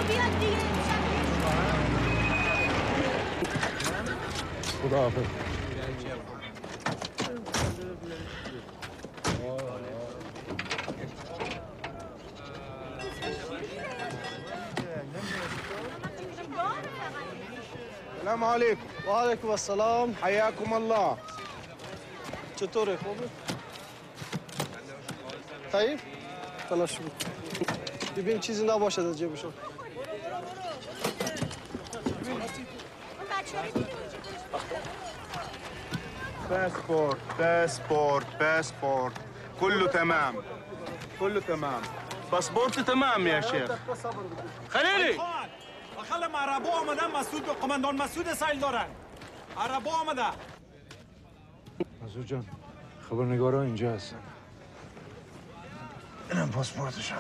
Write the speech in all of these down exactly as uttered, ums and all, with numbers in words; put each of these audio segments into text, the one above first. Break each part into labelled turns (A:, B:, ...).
A: خداحافظ.
B: السلام عليكم.
C: وعليكم السلام.
B: حياكم الله.
C: چطوره خوبه؟ طيب؟ تلاش بود. ببین چیزی نباشه در جیبشون.
B: باسبورت باسبورت باسبورت كله تمام كله تمام. باسبورت تمام يا شيخ.
D: خلیلی خلم عربو آمدن مسعود و قماندان مسعود سایل دارن. عربو آمده.
A: مسعود جان خبرنگارا اینجا هستن. اینم پاسپورتشان.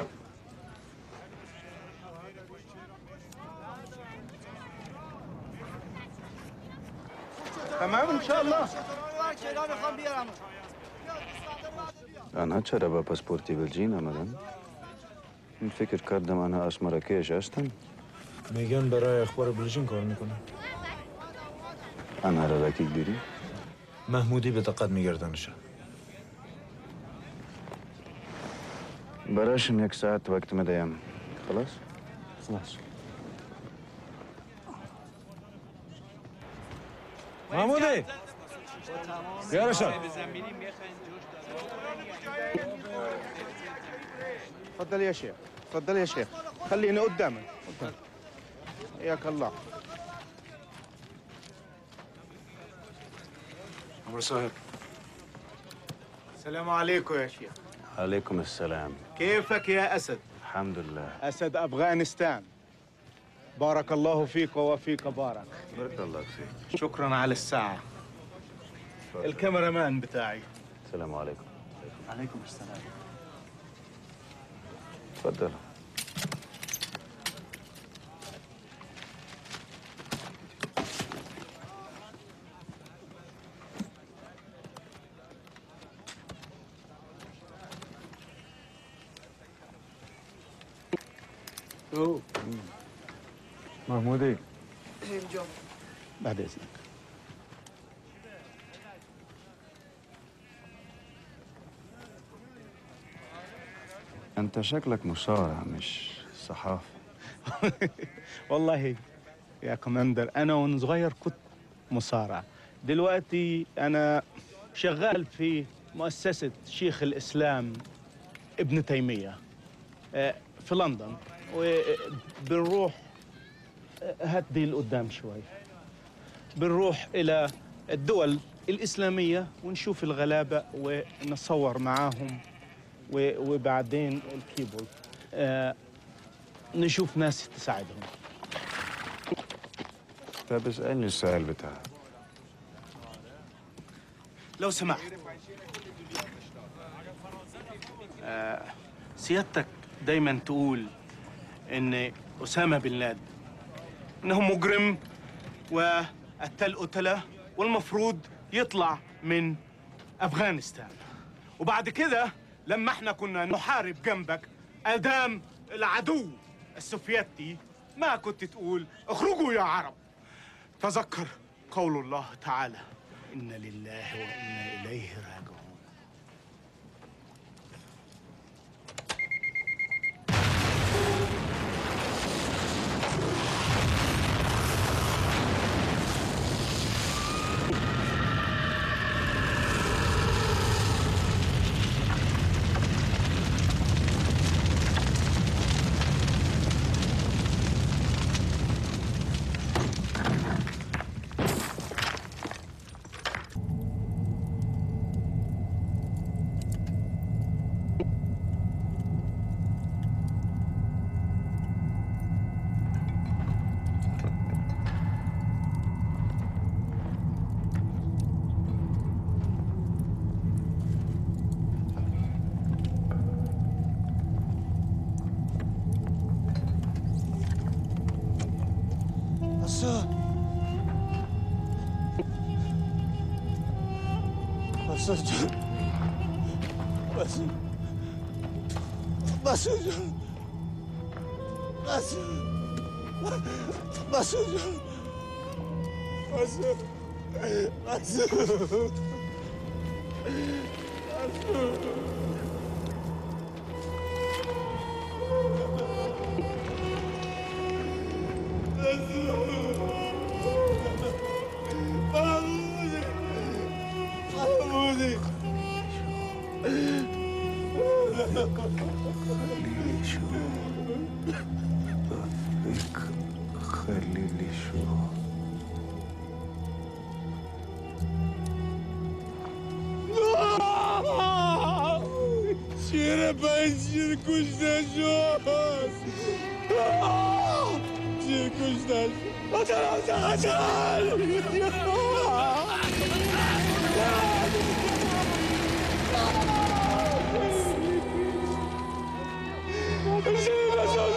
B: تمام ان شاء الله.
E: آنها چرا با پاسپورتی بلژین آمدن؟ این فکر کردم آنها از مراکش هستن.
A: میگن برای اخبار بلژین کار میکنه.
E: آنها را وکیل دیری؟
A: محمودی به دقت میگردنشن.
E: براشم یک ساعت وقت مدیم. خلاص؟
A: خلاص. محمودی بیارشان.
B: تفضل يا شيخ تفضل يا شيخ خليني قدامك قدام. حياك الله.
A: عمر صاحب.
B: السلام عليكم يا شيخ.
E: عليكم السلام.
B: كيفك يا أسد؟
E: الحمد لله.
B: أسد أفغانستان. بارك الله فيك وفيك بارك.
E: بارك الله فيك.
B: شكرا على الساعة. الكاميرا مان بتاعي.
E: السلام عليكم.
B: عليكم السلام.
E: تفضل.
A: اوه محمودي
B: بعد إذنك.
E: أنت شكلك مصارع مش صحافي.
B: والله يا كوماندر أنا وأنا صغير كنت مصارع. دلوقتي أنا شغال في مؤسسة شيخ الإسلام ابن تيمية في لندن، وبنروح هدي لقدام شوي، بنروح إلى الدول الإسلامية ونشوف الغلابة ونصور معاهم، وبعدين الكيبورد آه نشوف ناس تساعدهم.
E: طيب اسألني السؤال بتاعك.
B: لو سمحت، آه سيادتك دايما تقول ان أسامة بن لادن انه مجرم وقتل قتلة والمفروض يطلع من أفغانستان، وبعد كده لما احنا كنا نحارب جنبك أدام العدو السوفيتي ما كنت تقول اخرجوا يا عرب. تذكر قول الله تعالى إن لله وإنا إليه راجعون.
C: مسعود جان مسعود مسعود جان
F: مسعود مسعود مسعود مسعود
E: خليلي شو بفك خليلي شو
F: شیر پنجشیر کشته شد شیر کشته شد قتل قتل شیر